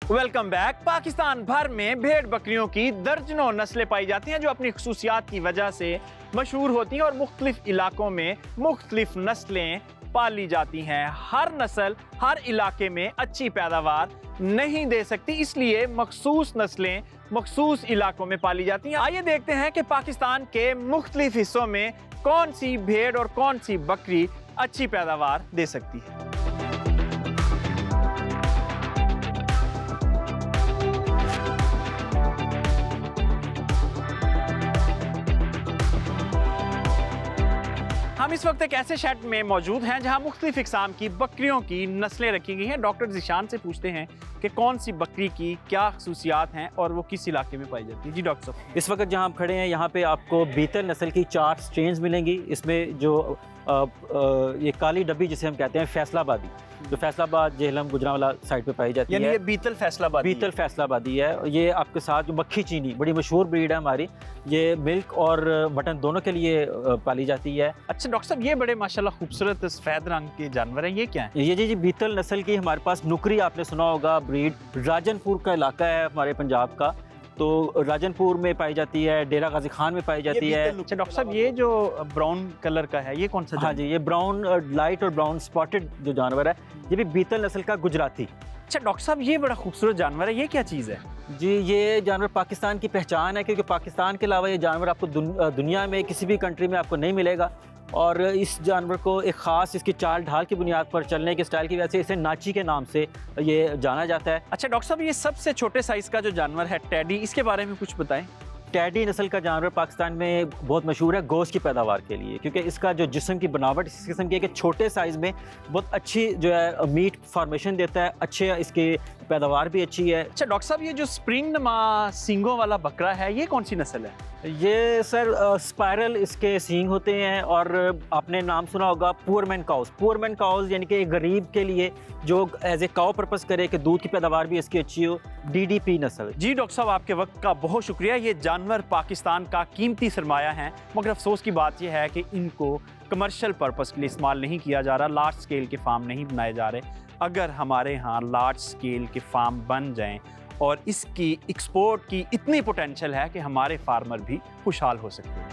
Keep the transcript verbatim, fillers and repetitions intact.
Welcome back. Pakistan भर में भेड़ बकरियों की दर्जनों नस्लें पाई जाती हैं जो अपनी खसूसियात की वजह से मशहूर होती हैं और मुख्तलिफ इलाकों में मुख्तलिफ नस्लें पाली जाती हैं। हर नस्ल हर इलाके में अच्छी पैदावार नहीं दे सकती, इसलिए मखसूस नस्लें मखसूस इलाकों में पाली जाती हैं। आइए देखते हैं कि पाकिस्तान के मुख्तलिफ हिस्सों में कौन सी भेड़ और कौन सी बकरी अच्छी पैदावार दे सकती है। हम इस वक्त एक ऐसे शेड में मौजूद हैं जहां मुख्तलिफ इकसाम की बकरियों की नस्लें रखी गई हैं। डॉक्टर ज़ीशान से पूछते हैं कि कौन सी बकरी की क्या खसूसियात हैं और वो किस इलाके में पाई जाती है। जी डॉक्टर साहब। इस वक्त जहां हम खड़े हैं यहाँ पे आपको बीतल नस्ल की चार स्ट्रेन्स मिलेंगी। इसमें जो आ, आ, ये काली डब्बी जिसे हम कहते हैं फैसलाबादी, जो फैसलाबाद जेहलम गुजरांवाला साइड पे पाई जाती है, ये बीतल फैसलाबादी बीतल फैसलाबादी है। ये आपके साथ जो मक्खी चीनी बड़ी मशहूर ब्रीड है हमारी, ये मिल्क और मटन दोनों के लिए पाली जाती है। अच्छा डॉक्टर साहब, ये बड़े माशाल्लाह खूबसूरत सफेद रंग के जानवर हैं, ये क्या है? ये जी जी बीतल नस्ल की हमारे पास नुकरी, आपने सुना होगा ब्रीड। राजनपुर का इलाका है हमारे पंजाब का, तो राजनपुर में पाई जाती है, डेरा गाजी खान में पाई जाती है। अच्छा डॉक्टर साहब, ये जो ब्राउन कलर का है ये कौन सा? हाँ जी, ये ब्राउन लाइट और ब्राउन स्पॉटेड जो जानवर है, ये भी बीतल नस्ल का गुजराती। अच्छा डॉक्टर साहब, ये बड़ा खूबसूरत जानवर है, ये क्या चीज़ है? जी, ये जानवर पाकिस्तान की पहचान है, क्योंकि पाकिस्तान के अलावा ये जानवर आपको दुनिया में किसी भी कंट्री में आपको नहीं मिलेगा। और इस जानवर को एक ख़ास इसकी चाल ढाल की बुनियाद पर, चलने के स्टाइल की वजह से इसे नाची के नाम से ये जाना जाता है। अच्छा डॉक्टर साहब, ये सबसे छोटे साइज़ का जो जानवर है टेडी, इसके बारे में कुछ बताएं। टेडी नस्ल का जानवर पाकिस्तान में बहुत मशहूर है गोश्त की पैदावार के लिए, क्योंकि इसका जो जिस्म की बनावट इस किस्म की है कि छोटे साइज़ में बहुत अच्छी जो है मीट फॉर्मेशन देता है, अच्छे इसकी पैदावार भी अच्छी है। अच्छा डॉक्टर साहब, ये जो स्प्रिंग नमा सींगों वाला बकरा है, ये कौन सी नस्ल है? ये सर स्पायरल इसके सींग होते हैं, और आपने नाम सुना होगा पुअरमैन काउस। पुअरमैन काउस यानी कि गरीब के लिए जो एज ए काउ पर्पस करे कि दूध की पैदावार भी इसकी अच्छी हो, डीडीपी नस्ल। जी डॉक्टर साहब, आपके वक्त का बहुत शुक्रिया। ये जानवर पाकिस्तान का कीमती सरमाया है, मगर अफसोस की बात यह है कि इनको कमर्शियल पर्पस के लिए इस्तेमाल नहीं किया जा रहा, लार्ज स्केल के फार्म नहीं बनाए जा रहे। अगर हमारे यहाँ लार्ज स्केल के फार्म बन जाएं और इसकी एक्सपोर्ट की इतनी पोटेंशियल है कि हमारे फार्मर भी खुशहाल हो सकते हैं।